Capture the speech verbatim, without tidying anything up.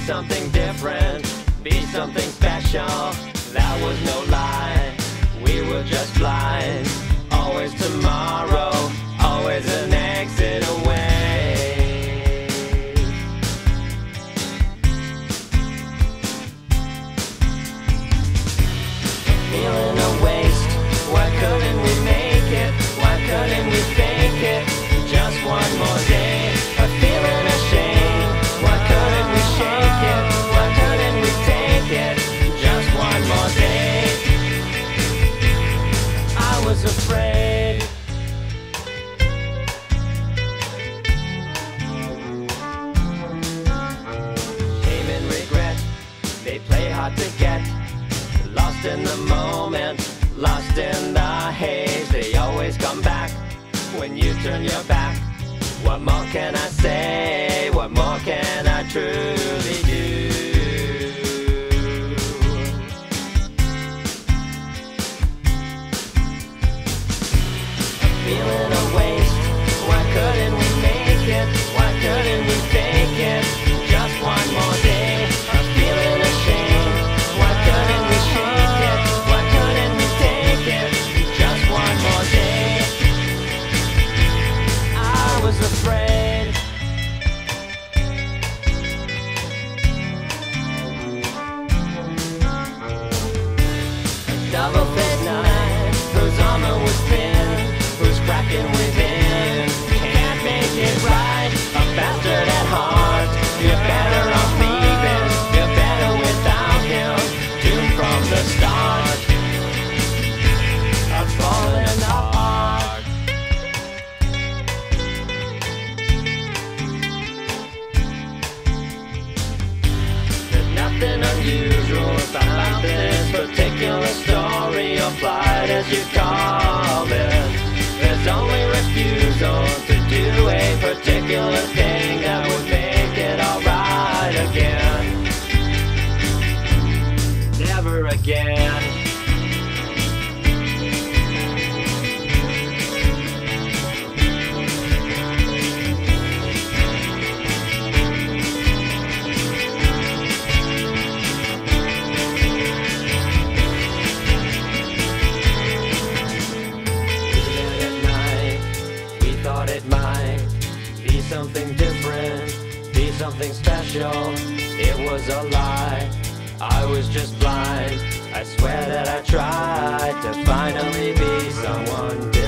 something different, be something special. That was no lie, we were just blind. Always tomorrow, always an exit away. Feeling a waste, why couldn't we make it? Why couldn't we fake it? Just one more day, a feeling ashamed. Why couldn't we shake it? Why couldn't we take it? Just one more day. I was afraid. Shame and regret, they play hard to get. Lost in the moment, lost in the haze. They always come back when you turn your back. What more can I say? What more can I truly do? Feeling a waste, why couldn't we make it? Why couldn't we fake it? Just one more day, I'm feeling ashamed. Why couldn't we shake it? Why couldn't we take it? Just one more day. I was afraid. A double-faced knife, whose armor was thin, who's cracking within, can't make it right. A bastard at heart, you're better off leaving. You're better without him, doomed from the start. I'm falling apart. There's nothing unusual about this particular story, or plight as you call it. There's only refusal to do a particular thing that would make it alright again. Never again. It might be something different, be something special. It was a lie, I was just blind. I swear that I tried to finally be someone different.